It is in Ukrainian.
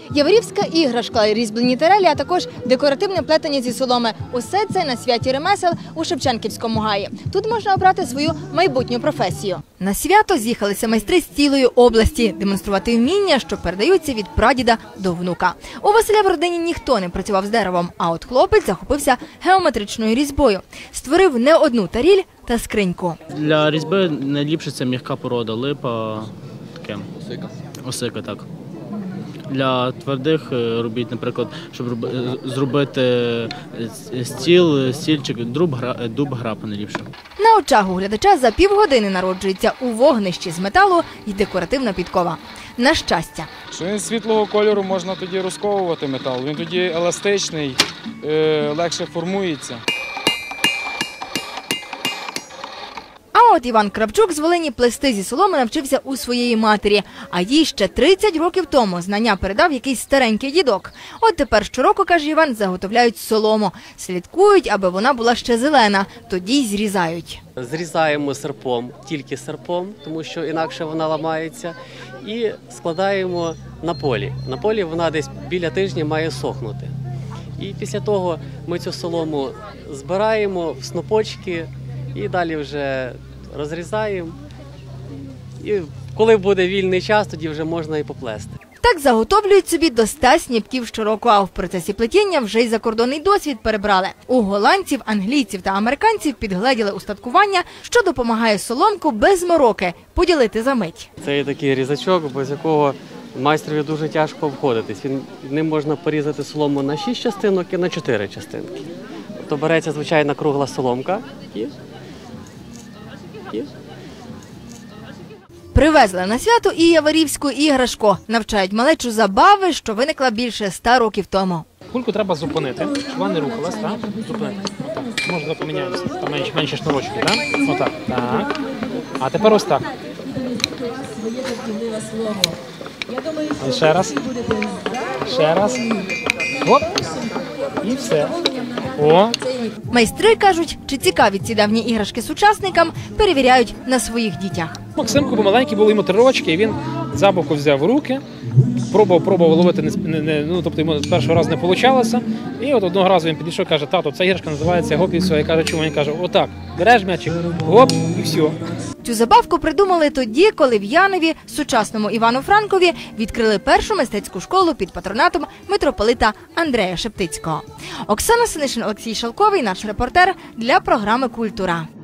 Яворівська іграшка, різьблені тарелі, а також декоративне плетення зі соломи. Усе це на святі ремесел у Шевченківському гаї. Тут можна обрати свою майбутню професію. На свято з'їхалися майстри з цілої області демонструвати вміння, що передаються від прадіда до внука. У Василя в родині ніхто не працював з деревом, а от хлопець захопився геометричною різьбою. Створив не одну таріль та скриньку. Для різьби найліпше це м'яка порода, липа, таке. Осика, так. Для твердих робіт, наприклад, щоб зробити стіл, стільчик, дуб, грапа найліпше. На очах у глядача за півгодини народжується у вогнищі з металу і декоративна підкова. На щастя. Якщо він світлого кольору, можна тоді розковувати метал. Він тоді еластичний, легше формується. А от Іван Кравчук з Волині плести зі соломи навчився у своєї матері. А їй ще 30 років тому знання передав якийсь старенький дідок. От тепер щороку, каже Іван, заготовляють солому. Слідкують, аби вона була ще зелена. Тоді й зрізають. Зрізаємо серпом, тільки серпом, тому що інакше вона ламається. І складаємо на полі. На полі вона десь біля тижня має сохнути. І після того ми цю солому збираємо в снопочки і далі вже розрізаємо. І коли буде вільний час, тоді вже можна і поплести. Так заготовлюють собі до 100 сніпків щороку, а в процесі плетіння вже й закордонний досвід перебрали. У голландців, англійців та американців підгледіли устаткування, що допомагає соломку без мороки поділити за мить. Це є такий різачок, без якого майстрові дуже тяжко обходитись. Ним можна порізати солому на 6 частинок і на 4 частинки. То береться звичайна кругла соломка і... Привезли на свято і яворівську іграшку. Навчають малечу забави, що виникла більше 100 років тому. Кульку треба зупинити, щоб вона не рухалась, так? Зупинити. Отак. Можна поміняємося. Там менші шнурочки, так? Отак. Так. А тепер ось так. І ще раз. Ще раз. Оп. І все. О. Майстри кажуть, чи цікаві ці давні іграшки сучасникам, перевіряють на своїх дітях. Максимку, бо маленький були йому 3 рочки, і він забавку взяв в руки, пробував ловити, тобто йому першого разу не вийшло. І от одного разу він підійшов і каже: тато, ця іграшка називається гоп і все. Я кажу, чому? Він каже: отак, береш м'ячик, гоп і все. Цю забавку придумали тоді, коли в Янові, сучасному Івано-Франкові, відкрили першу мистецьку школу під патронатом митрополита Андрея Шептицького. Оксана Синишин, Олексій Шалковий, наш репортер для програми «Культура».